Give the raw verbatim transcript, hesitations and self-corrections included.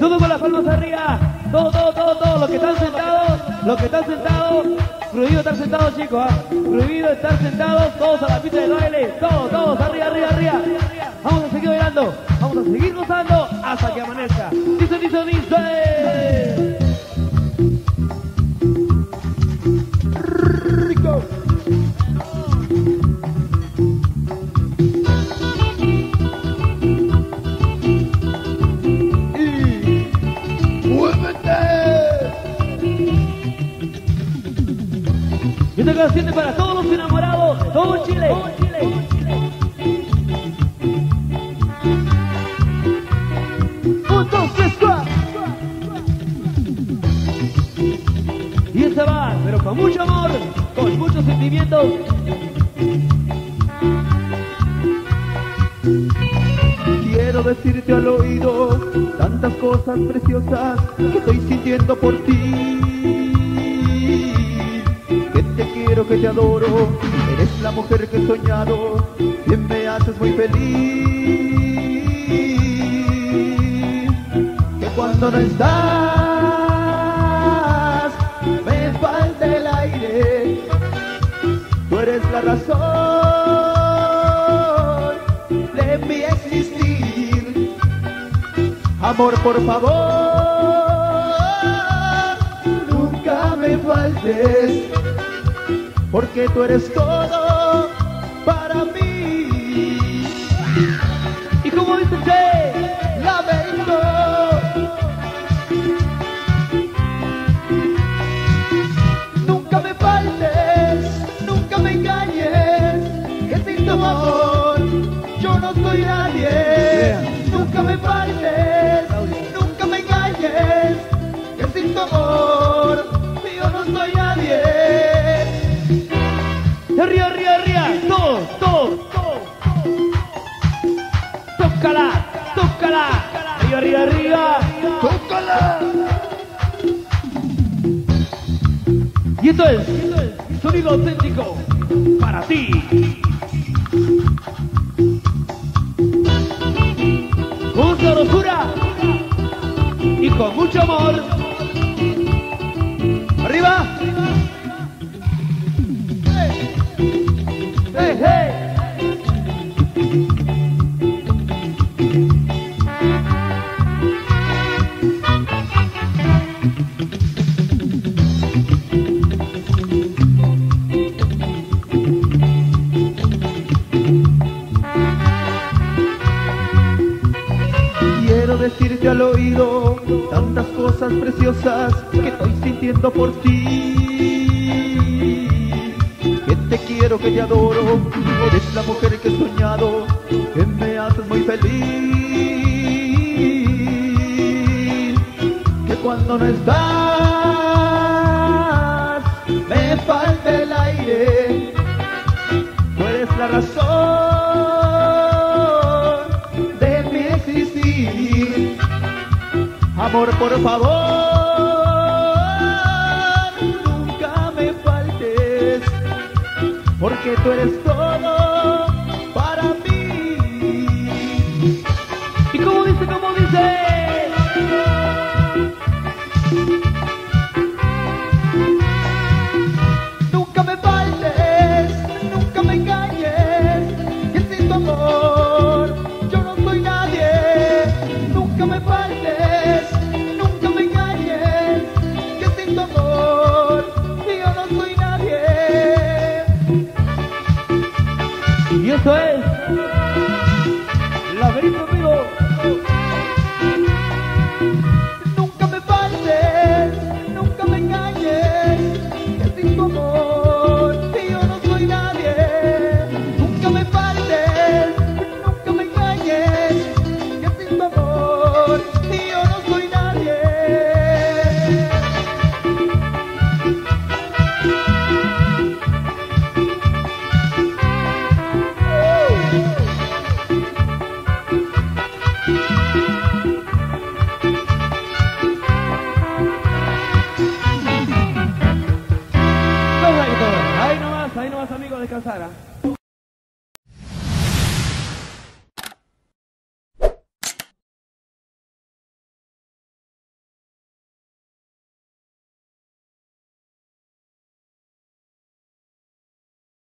Todo con las palmas arriba. Todo, todo, todo, todo. Los que están sentados, los que están sentados. Prohibido estar sentados, chicos. ¿ah? Prohibido estar sentados. Todos a la pista del baile. Todos, todos. Arriba, arriba, arriba. Vamos a seguir bailando. Vamos a seguir gozando hasta que amanezca. Dice, dice, dice. Rico. Y esta canción es para todos los enamorados de todo Chile. Un, dos, tres, cuatro. Y esta va, pero con mucho amor, con muchos sentimientos. Quiero decirte al oído tantas cosas preciosas que estoy sintiendo por ti. Que te quiero, que te adoro, eres la mujer que he soñado, que me haces muy feliz. Que cuando no estás me falta el aire, tú eres la razón de mi existir. Amor, por favor, nunca me faltes, porque tú eres todo para mí. ¿Y cómo dice usted? Lamento. Nunca me faltes, nunca me engañes, que sin tu amor yo no soy nadie. Nunca me faltes, nunca me engañes, que sin tu amor yo no soy nadie. Arriba, arriba, arriba. Todo, todo, todo. Tócala, tócala. Arriba, arriba, arriba. ¡Tócala! Y esto es sonido auténtico para ti. Con sabrosura y con mucho amor. Arriba. Hey, hey. Quiero decirte al oído tantas cosas preciosas que estoy sintiendo por ti. Que te quiero, que te adoro, eres la mujer que he soñado, que me haces muy feliz. Que cuando no estás me falta el aire, tú eres la razón de mi existir. Amor, por favor, nunca me faltes, porque tú eres todo para mí. ¿Y cómo dice, cómo dice? Nunca me faltes, nunca me engañes, que sin tu amor yo no soy nadie. Nunca me faltes, nunca me engañes, que sin tu amor yo no soy nadie. Y eso es Laberinto Amigo. Nunca me faltes, nunca me engañes, que sin tu amor yo no soy nadie. Nunca me faltes, nunca me engañes, que sin tu amor yo no soy nadie. Ahí nomás, amigos, descansar. ¿ah?